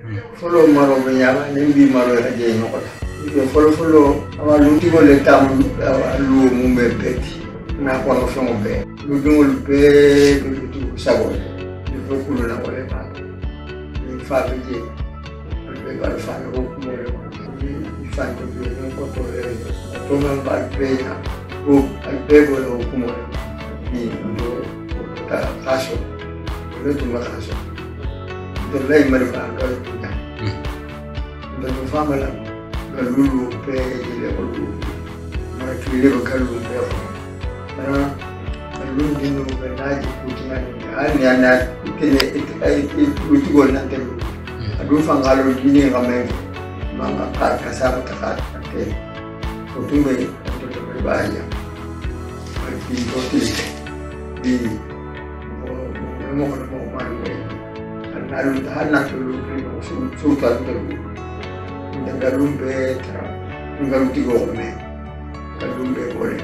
Follow Maro Yama, Nimbi Maro again. Follow our Lutigo Letam, Lu Mumbe Betty, Nakon from Bay. Ludul Bay to Savoy, the Procuna, whatever. In Fabi, we got a fan of more. We find the building for the Toman Bad who I pay for the Kumor in the Castle, little Macasso. The lay Mariban got it to them. The family, the Lulu pay the level, my three little Kalum there. The Lulu when I put in it would go nothing. I do find a little guinea of men, Manga Car, Casaba, okay. So to me, I been totally more my way. And I had not to look so the room bed, I'm going to go home. The room bed for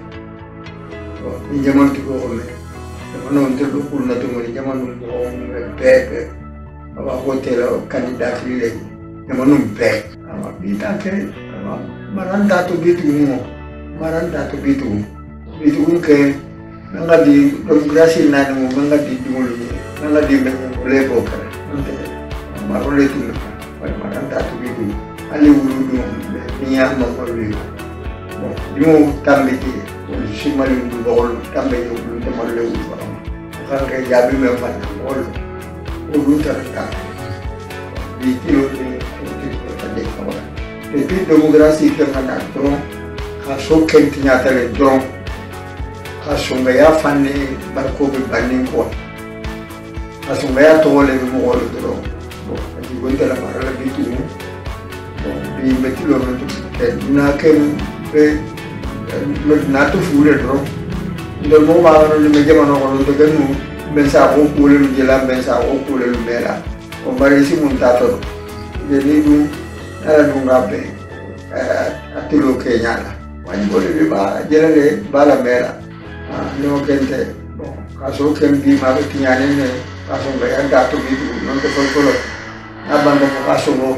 in German to go home. The one to look not to my German home bed of a hotel or candidate relay. The one bed. I'm a bit okay. Maranda to be to Maranda to be to ke nanga di demokrasi na mo nanga di dulu nanga di lebo kare marole tu Maranda to be to ali ulu niya mo marole mo tambe ki simali du bol tambe yo lu te marole u kan ke jabi me fa bol ulu tarata di kilo ni ko de ko de demokrasi ke kana tro kaso kentinya tele dron kasonga ya fane barko be banin ko kasonga ya to le mo wolo dron bo di gonta la parala bitu bo bi metilo no ke na ken be na to fure dron ndo mo ma no le mejama no ko do ganu ben sa ko ko le jela ben sa ko ko le mera o bari si muntato de ni du ala dunga be atilo ke nyala wani bole be ba jelale bala mera no gente bon kaso ken bi ma be tinyane ne kaso be anda to bi non te folo na banda ko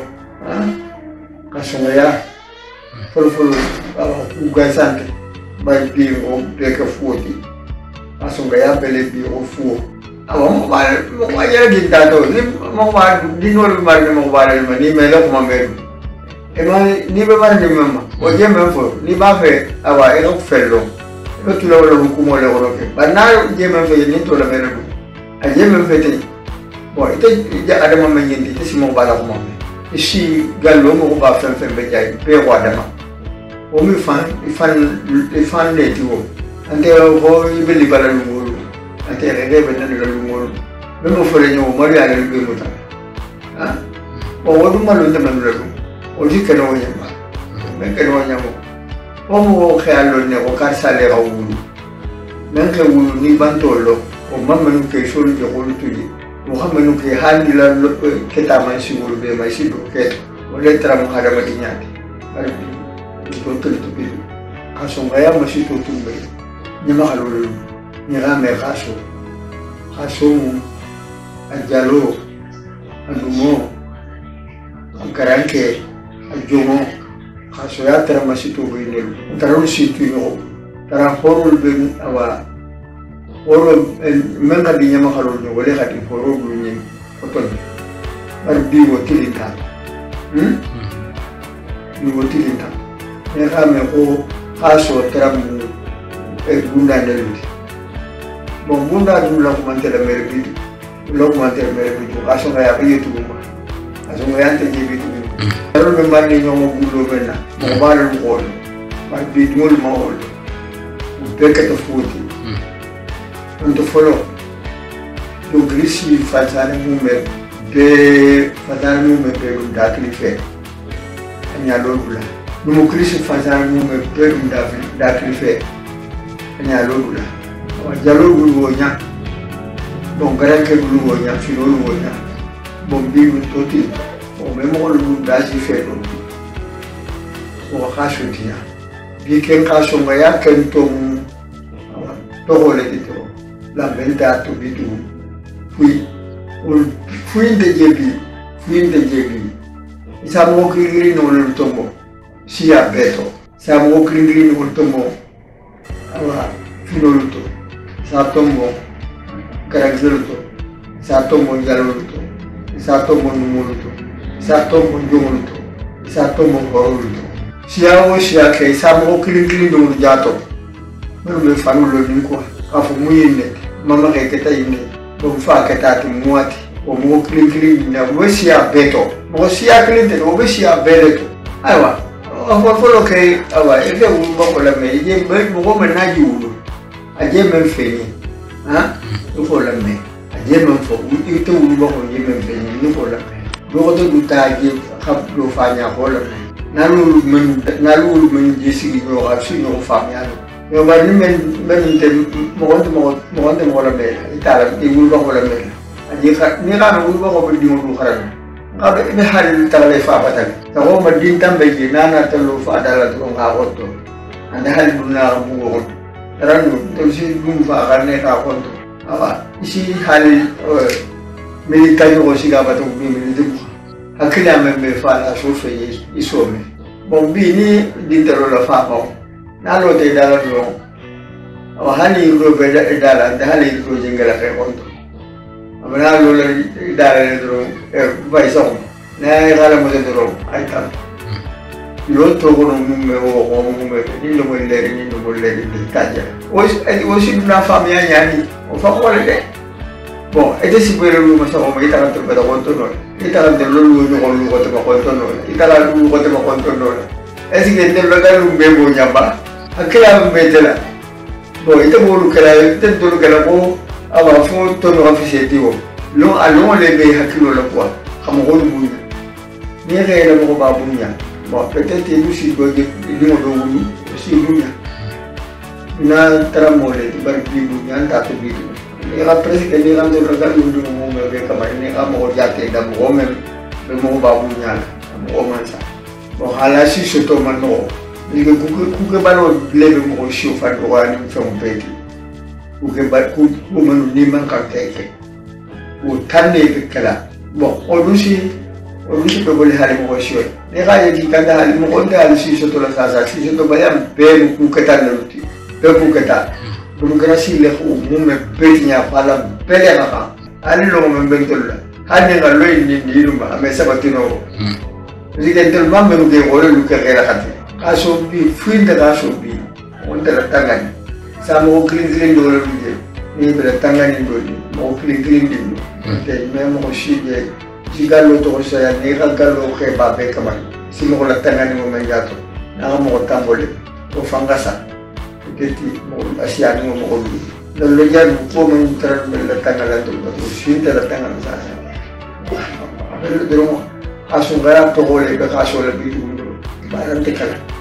kaso ya folo ala u gaisante bay bi o be ka fuoti kaso ya bele bi o fuo awon mo yere gi dato ni mo ba di no be mar mo ba le ni me lo ko me ni be mar ni mama o je me fo ni ba fe awa e no fello e tu lo hukumo le roke ba na je me fe ni to la me do a je me fe te bo ite ja adama me nyindi te simo ba la ko mo isi gallo mo ba fe fe be jay be ko adama o mi fan le ti wo ante o be li bala lu mo ante re be na lu mo be mo fo le nyo mo ya le be mo ta ha o wo du ma lu te ma lu o di ke no nyamba men ke no nyamba o mo khalo ne o ka sale ga wulu men ke wulu ni bantolo o mamma nu ke so ni ko lu tudi o hamma nu ke handi la ke ta man si wulu be mai si do ke o le tra mo hada ma dinyati ari to to bi ka so ga ya ma si to tumbe ni ma halo ni ga me khaso ajalo anumo ankaranke ajomo kaso ya tara masito bindel tara situ yo tara horul ben awa oro menga di nyama khalo no wala khati horo bu nyi oton ar bi wo tilinta bi wo tilinta ne khame ko kaso tara mu e bunda neluti bon bunda dum la ko mantela mere bi lo ko mantela mere bi kaso ga ya bi yetu kaso ga ya te bi tu Kalau memang ni nyawa bulu benda, mobile mall, tapi mall mall, mereka tu futi. Untuk follow, tu grisi fajar mume, be belum datang ke, hanya logula. Numu grisi fajar mume belum datang ke, hanya logula. Jalur bulu nya, bongkaran ke bulu nya, filolu nya, bombi untuk o memo lu daji felo o khasho dia bi ken khasho maya ken to hole dito la benda to bidu fui de jebi min de jegi isa mo kiri no lo tombo sia beto sa mo kiri no tombo awa fino luto sa tombo karagzeluto sa tombo jaloluto sa tombo numuluto sa tombo jomuluto sa tombo horuluto sia o sia ke sa mo kiri no jato no me fanu lo ni ko afu muyine mama ke keta ine bo fa keta ti muati o mo kiri na wesia beto mo sia kiri de o wesia beleto aiwa o folo ke awa ebe u mo la me je be mo ko na jiulu aje men feni ha o folo me aje men fo u ite u mo ko je men feni ni ko la me do ko do ta je khab do fa nya ko la na lu men je sigi no ga su no fa nya yo ba ni men te mo la me itala di u mo ko la me aje kha ni ga no u mo ko di mo kharan ngabe ini hal tala fa batal tawo ma din tambe ji nana talo fa dala to ngawoto anda hal dunna bugo ranu to si dum fa garne ka konto awa isi hal militari ko siga bato bi militari hakila me fa la so fe isome bon bi ni din talo la fa ko na lo te dala do awa hani ro be dala da hali ro jingala ka konto abana lo dara dro vai so na gala mo dro ai tan lo to ko no me o me ni lo le di kaja o si na famia yani o fa ko le bon e de si pere lu ma so mo ita kan to da konto no ita kan de lo ko te ko konto no ita la lu ko te ko konto no e si ke de lo da lu be bo nyamba akela me de la bo ita bo lu kala te to lu kala ko awa fo to no afiseti wo lo alon le be hakilo la quoi xam ko buña ni re la mo ba buña bon peut-être you si go de mo do wuni si buña na tramole de bar bi buña ta to bi ni la presque ni la do la lu do mo me be kama ni ka mo jate da mo me be mo ba buña mo man sa bon hala si so to man no ni ko ku ba no le be mo si fa do wa ni fa mo peti ku ke ba ku man ni man ka teke o tanne be kala bon o lusi be boli hali mo shoy ne ga yi kanda hali mo onda hali si so to la sa si so to bayam be ku kata na luti be ku kata dum gara si le ko mo me be nya pala pele na ka ali lo mo be tolla hali ga lo ni ni ma me sabatino Presidente mamma lo che vuole lu che era kati kaso bi fuinde kaso bi onda la tangani samo clean do lo bi ni be la tangani do mo clean di te même ko shige jigalo to so ya ni galo ke ba be kamai simo la tangani mo mengato na mo tambole to fangasa keti mo asiani mo ko bi lo ya ko mo tra la tangala to shinde la tangana sa pero asungara to le ka so le bi du ba ran te kala